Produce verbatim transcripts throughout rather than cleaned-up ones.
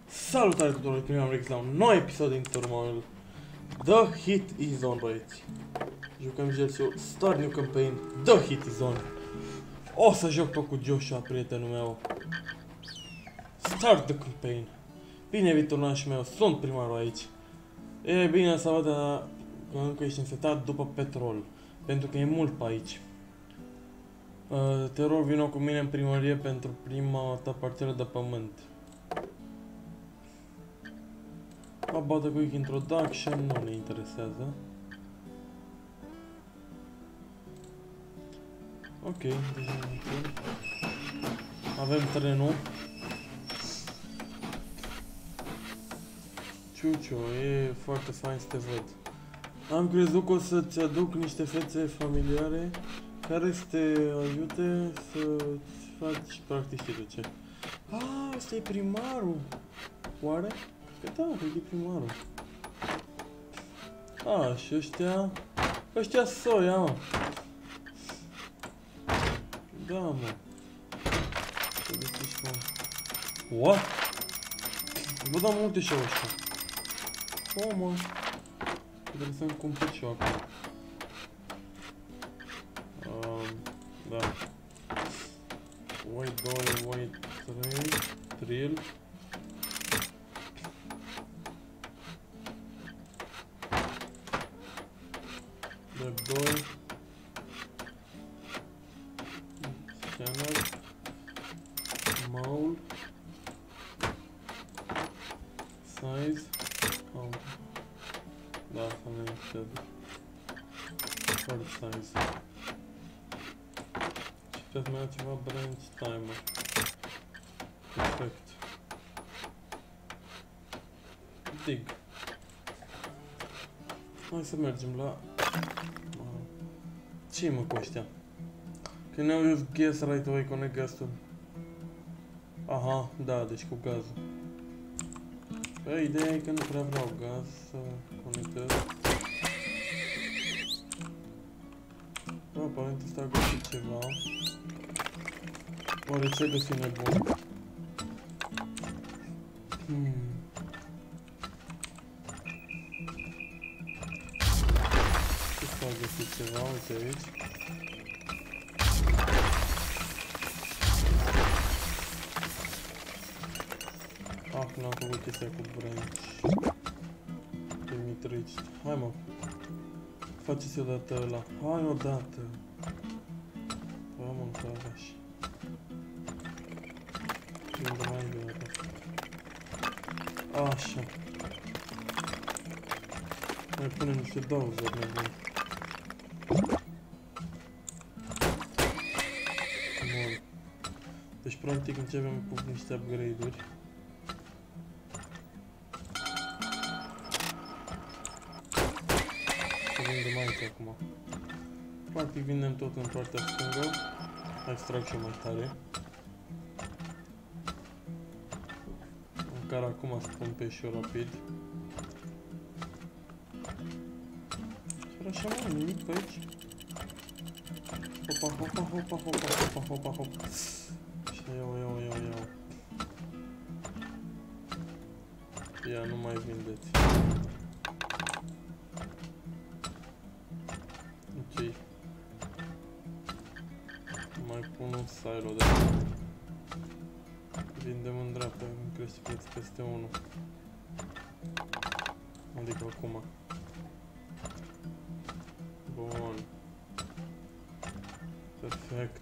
Salutare tuturor, primul Rex la un nou episod din turmul The Hit is on, băieți. Jucăm Jelsiu, Start New Campaign, The Hit is on. O să joc tot cu Joshua, prietenul meu. Start the campaign. Bine, viturnașul meu, sunt primarul aici. E bine să văd că încă ești însetat după petrol, pentru că e mult pe aici. Uh, te rog, vină cu mine în primărie pentru prima ta parcelă de pământ. About a quick introduction, nu ne interesează. Ok, deja avem trenul. Ciucio, e foarte fain să te văd. Am crezut că o să-ți aduc niște fețe familiare care să te ajute să-ți faci practic știi ce. Ah, ăsta e primarul! Oare? Că da, cred că e primarul. A, și ăștia... Ăștia soia, mă. Da, mă. Să găsești, mă. What? Bă, da multe și ăștia. O, mă. Trebuie să-mi cumpăr și eu acum. Um, da. Way doi, way trei, drill. doi Scanner Maul Size oh. Da, să ne interesează Card size și trebuie mai ceva branch timer. Perfect. Dig. Hai să mergem la... Ce-i mă cu ăștia? Can now use gas right away, connect gas to... Aha, da, deci cu gazul. Păi, ideea e că nu prea vreau gaz să conectez. Bă, aparent ăsta a găsit ceva. Oare ce găsi nebun? Hmm. Ăsta a găsit ceva, uite aici. Ah, n-am făcut chestia cu branch. Permit. Hai, mă. Faceți odată ăla. Hai odată. Am mâncat așa. Unde mai e de ăla? Așa. Mai punem niște dozer nebuni. Bun. Deci practic începem cu niște upgrade-uri. Vindem aici acum. Practic vindem tot în partea stângă. Hai să trag și mai tare. Măcar acum să pompez și eu rapid. Și așa mai nimic pe aici. Hopa, hopa, hopa, hopa, hopa, hopa, hopa. Și iau, iau, iau, iau. Ia, nu mai vindeți. Ok. Mai pun un silo de asta. Vindem în dreapta, îmi crește preț peste unu. Adică acum. Bun. Perfect.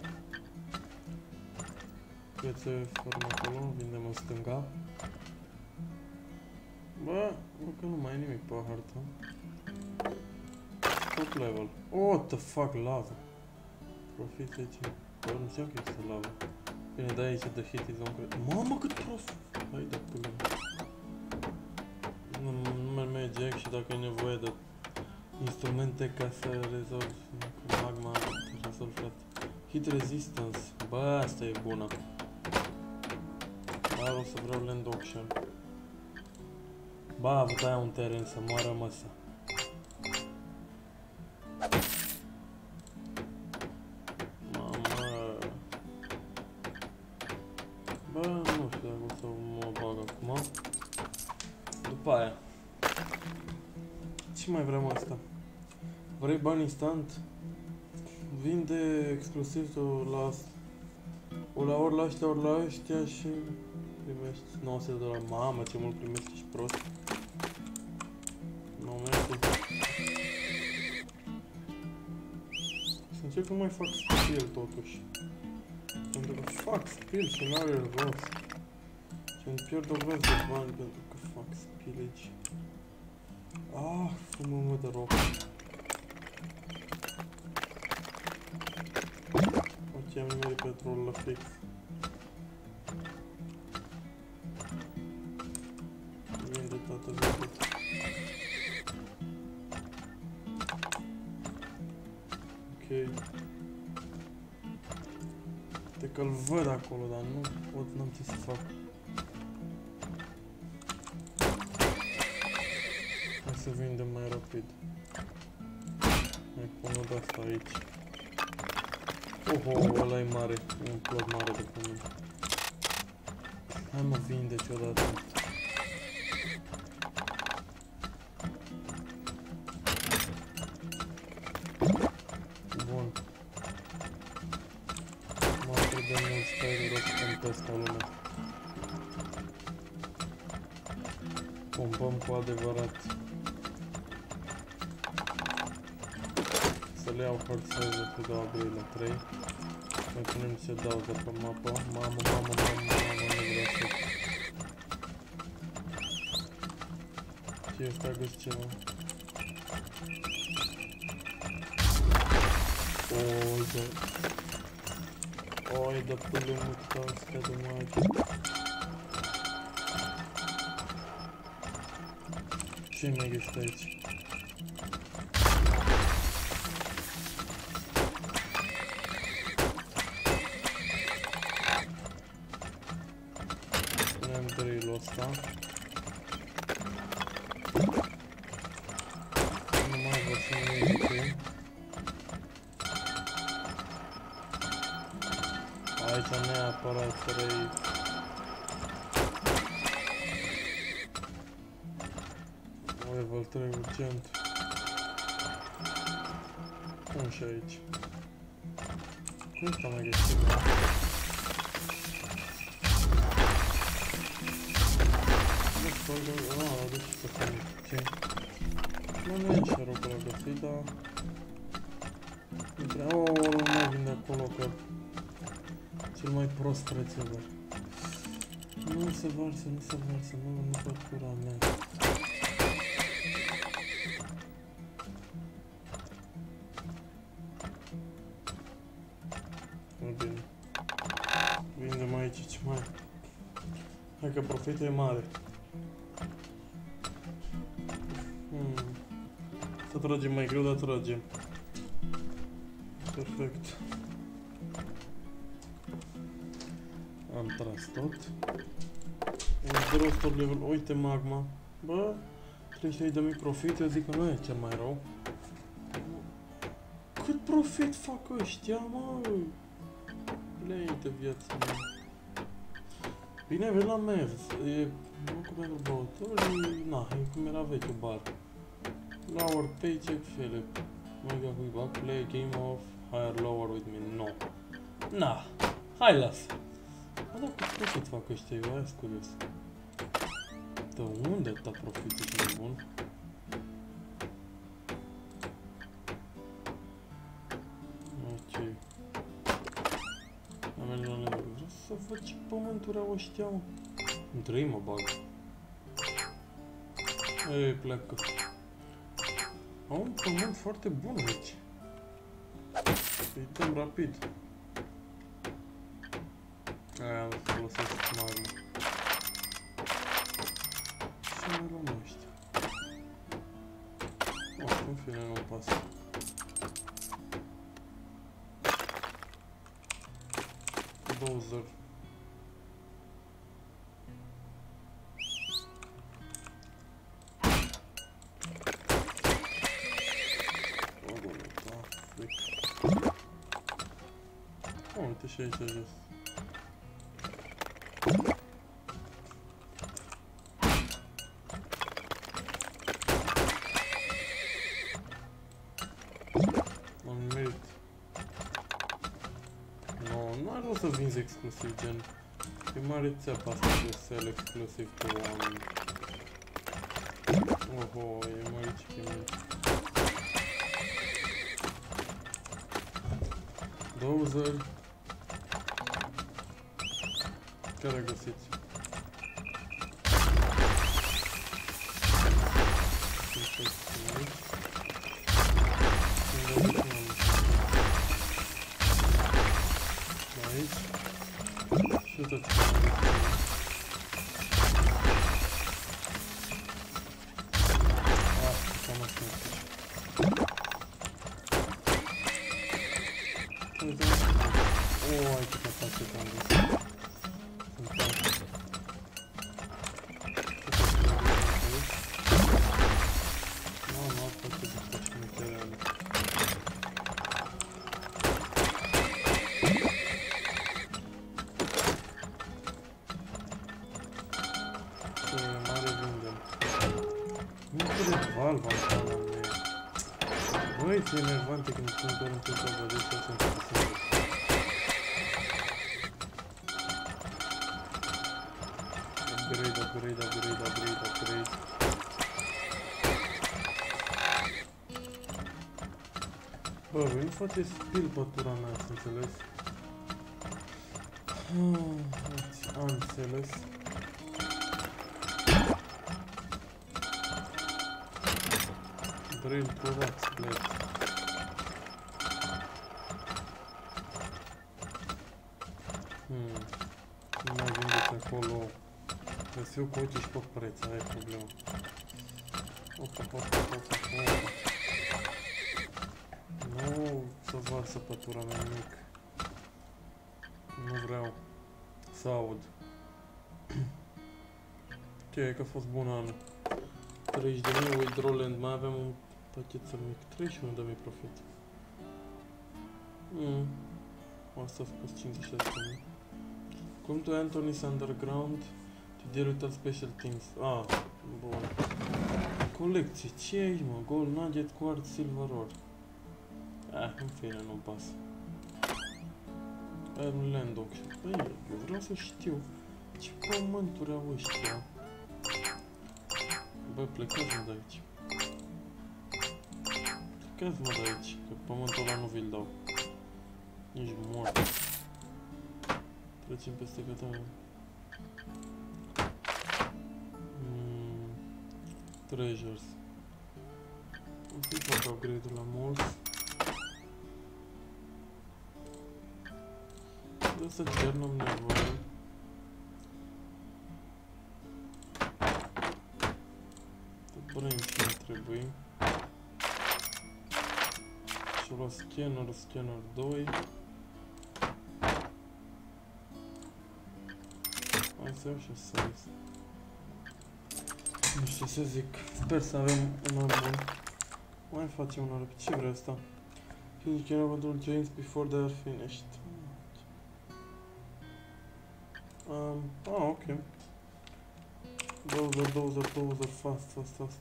Prețe formă acolo, vindem în stânga. Bă, că nu mai e nimic pe hartă. Top level. What the fuck, lava. Profit aici. Bă, nu știam că există lava. Bine, da aici de hit is on, cred. Mamă, cât prost! Hai de până. Nu, nu merg merge și dacă ai nevoie de instrumente ca să rezolvi cu magma, te rezolvi, frate. Hit resistance. Bă, asta e bună. Dar o să vreau land auction. Ba, vă dai un teren să moară măsa. Mamă. Bă, nu știu dacă o să mă bag acum. după aia. Ce mai vrem asta? Vrei bani instant? Vinde exclusiv la ori la ori la ăștia, ori la ăștia și primești nouă sute de dolari. Mamă, ce mult primești, ești prost. Nu merge. Să încep că mai fac skill totuși. Pentru că fac skill și n-are rost. Și îmi pierd o groază de bani pentru că fac skill aici. Ah, fă-mă mă de roc. Ok, am nimerit petrol la fix. Vinde, tată, vinde. Ok. Te că-l văd acolo, dar nu pot, n-am ce să fac. Hai să vindem mai rapid. Mai pun o de-asta aici. Oho, ăla e mare, e un plot mare de pământ. Hai mă, vinde-ci odată. Bun. Mă atât de mult stai de rost să testa lumea. Pompăm cu adevărat. Să le iau hărțăză pe două grei la trei. Mai punem ce dau de pe mapă. Mamă, mamă, mamă, mamă, nu vreau să... Ce ăsta găsi ceva? Oi, de... Oi, de pălămută astea de magi. Ce mai găsit aici? Punem drill-ul ăsta. Nu mai văd să nu e ok. Aici neapărat trei. Level trei urgent. Cum și aici? Cum ăsta mai găsit? Ah, deci să fac ok. Nu, nu e așa rău că l-a găsit, dar... Oh, nu mai vin de acolo, că... Cel mai prost preț ever. Nu se varsă, nu se varsă, nu, nu fac cura mea. Nu bine. Vindem aici ce mai... Hai că profitul e mare. Hmm. Să tragem mai greu, dar tragem. Perfect. Am tras tot. Un rostor level. Uite magma. Bă, treizeci și trei de mii profit, eu zic că nu e cel mai rău. Cât profit fac ăștia, mă? Lei de viața mea. Bine, vei la mers. E... Nu cum era băutori, na, e cum era vechiul bar. Lower paycheck, Philip. Mega quick back play, game off, higher lower with me. No. Na, hai las. Bă, dar cât profit fac ăștia, eu aia-s curios. De unde ta profitul cel bun? Ok. Am mers la level. Vreau să văd ce pământuri au ăștia, mă. În trei mă bag. Ei, pleacă. Au un pământ foarte bun aici. Să-i dăm rapid. Aia am să folosesc magma. Ce mai luăm ăștia? Oh, în fine nu-mi pasă. Dozer. Uite și aici jos. să vinzi exclusiv, gen. E mare țeapa asta de sell exclusiv pe oameni. Oho, e mai chimin. Dozer. Care găsiți? Aici. Și tot ce o, ai cât atace că am zis. Sunt tank. Nu, nu, a fost de faci materiale. Ce mare vindem. Nu trebuie valva în pana mea. Băi, ce enervante când pun doar în timpul ăla de să se întâmplă. Upgrade, upgrade, upgrade, upgrade, upgrade. Bă, voi nu faceți spil pătura mea, ați înțeles? Am înțeles. Drill products, blade. Hmm. Nu mai vindeți acolo. Găsiu cu ochii și pe preț, aia e problema. Opa, opa, opa, opa. Nu să varsă pătura mea nimic. Nu vreau să aud. Ok, că a fost bun anul. treizeci de mii withdrawland, mai avem un pachetel mic. treizeci și unu de mii profit. Mm. Asta a fost cincizeci și șase de mii. Come to Anthony's Underground to deal with all special things. Ah, bun. Colecție, ce e aici, mă? Gold nugget, quartz, silver ore. Ah, în fine, nu pasă. Iron land auction. Băi, eu vreau să știu ce pământuri au ăștia. Bă, plecați-mă de aici. Plecați-mă de aici, că pământul ăla nu vi-l dau. Nici mort. Trecem peste gata. Mm, treasures. Un pic fac upgrade-ul la mulți. De să cer n-am nevoie. De branch nu trebuie. Și la scanner, scanner doi. Hai să iau și size. Nu știu ce să zic. Sper să avem un an bun. Mai facem un an. Ce vrea asta? Finish can overdraw chains before they are finished. Um, ah, ok. Dozer, dozer, dozer, fast, fast, fast.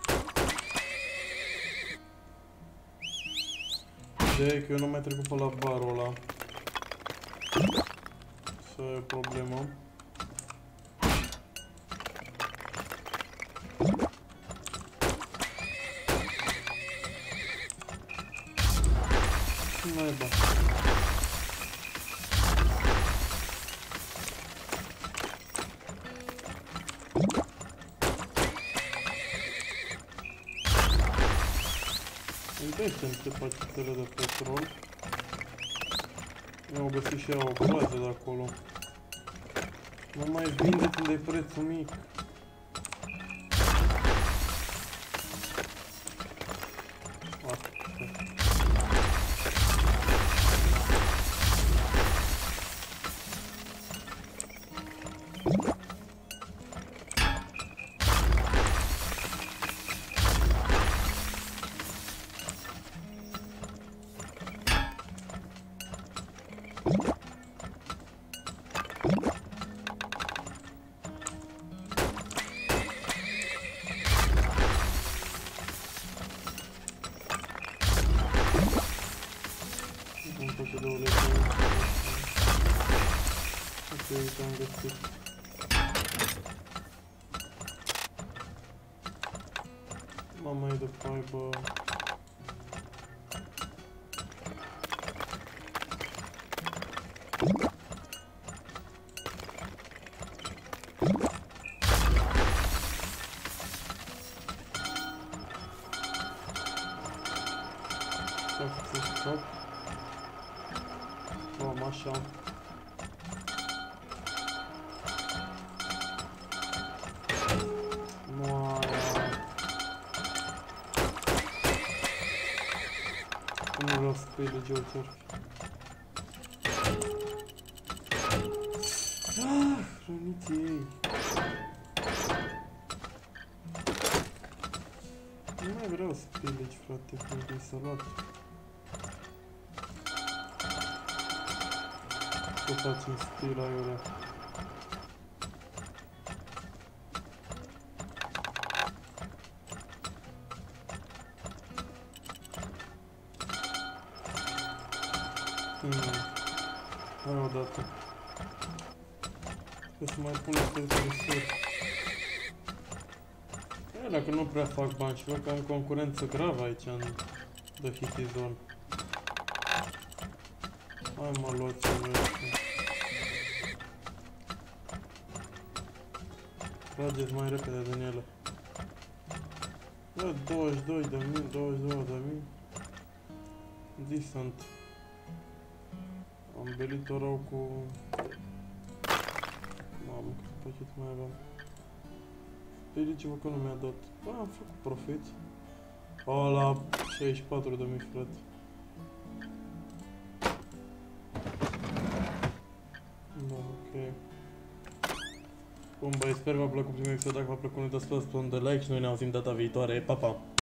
Ideea e că eu nu mai trecut pe la barul ăla. Să e o problemă. Ce naiba? Uite niște pachetele de petrol. Mi-au găsit și ea o groază de acolo. Nu mai vindeți unde e prețul mic. Asta. uite, am găsit. Mama e de faibă. Stop. Luăm așa. Nu aia. Nu vreau să pui de geocerc. Ah, hrăniți ei. Nu mai vreau să pillegi, frate, pentru să luat. Să facem stila aiurea. Hmm. Hai o dată. Trebuie să mai pun niște trăsuri. E, dacă nu prea fac bani și văd că am concurență gravă aici în The Hitty Zone. Hai mă, luați-o ăștia. Trageți mai repede din ele. Bă, douăzeci și doi de mii, douăzeci și doi de mii. Decent. Am belit-o rău cu... Mamă, cât pachet mai aveam. Speriți-vă că nu mi-a dat. Bă, am făcut profit. O, la șaizeci și patru de mii, frate. Da, ok. Bun, băi, sper v-a plăcut primul episod. Dacă v-a plăcut, nu uitați să dați un de like și noi ne auzim data viitoare. Pa, pa!